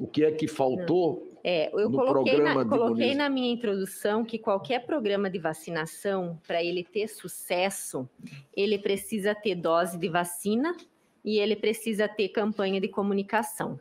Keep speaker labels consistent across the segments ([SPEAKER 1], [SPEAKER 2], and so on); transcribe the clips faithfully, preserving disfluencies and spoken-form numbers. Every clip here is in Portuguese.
[SPEAKER 1] O que é que faltou
[SPEAKER 2] é, eu
[SPEAKER 1] no
[SPEAKER 2] coloquei
[SPEAKER 1] programa
[SPEAKER 2] na,
[SPEAKER 1] de
[SPEAKER 2] coloquei
[SPEAKER 1] imunização?
[SPEAKER 2] na minha introdução que qualquer programa de vacinação, para ele ter sucesso, ele precisa ter dose de vacina e ele precisa ter campanha de comunicação.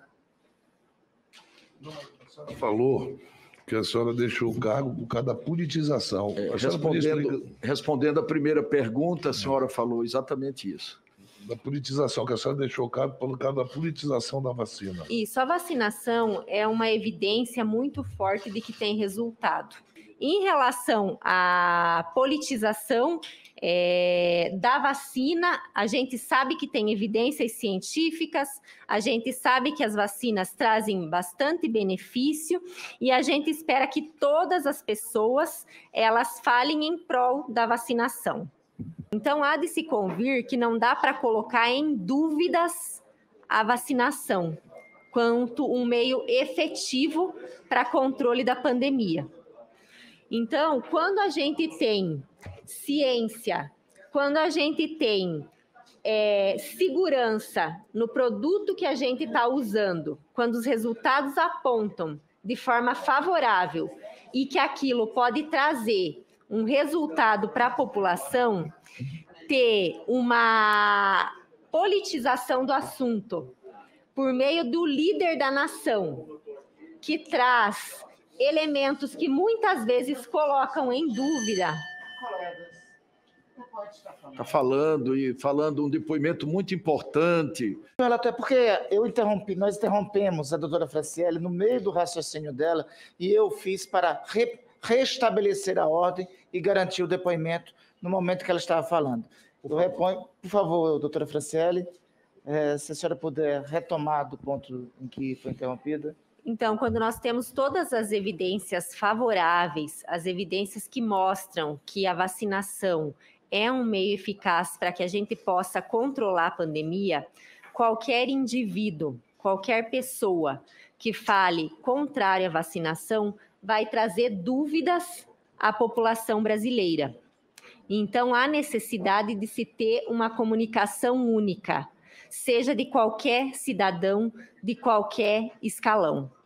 [SPEAKER 3] A senhora falou que a senhora deixou o cargo por causa da politização.
[SPEAKER 1] É,
[SPEAKER 3] A senhora podia
[SPEAKER 1] respondendo,
[SPEAKER 3] explicar-
[SPEAKER 1] respondendo a primeira pergunta, a senhora falou exatamente isso.
[SPEAKER 3] da politização, que a senhora deixou o cargo por causa da politização da vacina.
[SPEAKER 2] Isso, a vacinação é uma evidência muito forte de que tem resultado. Em relação à politização é, da vacina, a gente sabe que tem evidências científicas, a gente sabe que as vacinas trazem bastante benefício e a gente espera que todas as pessoas elas falem em prol da vacinação. Então, há de se convir que não dá para colocar em dúvidas a vacinação quanto um meio efetivo para controle da pandemia. Então, quando a gente tem ciência, quando a gente tem é, segurança no produto que a gente está usando, quando os resultados apontam de forma favorável e que aquilo pode trazer um resultado para a população, ter uma politização do assunto por meio do líder da nação, que traz elementos que muitas vezes colocam em dúvida.
[SPEAKER 1] Está falando e falando um depoimento muito importante.
[SPEAKER 4] Até porque eu interrompi, nós interrompemos a doutora Franciele no meio do raciocínio dela e eu fiz para re, restabelecer a ordem e garantir o depoimento no momento que ela estava falando. Eu reponho, por favor, doutora Franciele, é, se a senhora puder retomar do ponto em que foi interrompida.
[SPEAKER 2] Então, quando nós temos todas as evidências favoráveis, as evidências que mostram que a vacinação é um meio eficaz para que a gente possa controlar a pandemia, qualquer indivíduo, qualquer pessoa que fale contrário à vacinação vai trazer dúvidas à população brasileira. Então, há necessidade de se ter uma comunicação única, seja de qualquer cidadão, de qualquer escalão.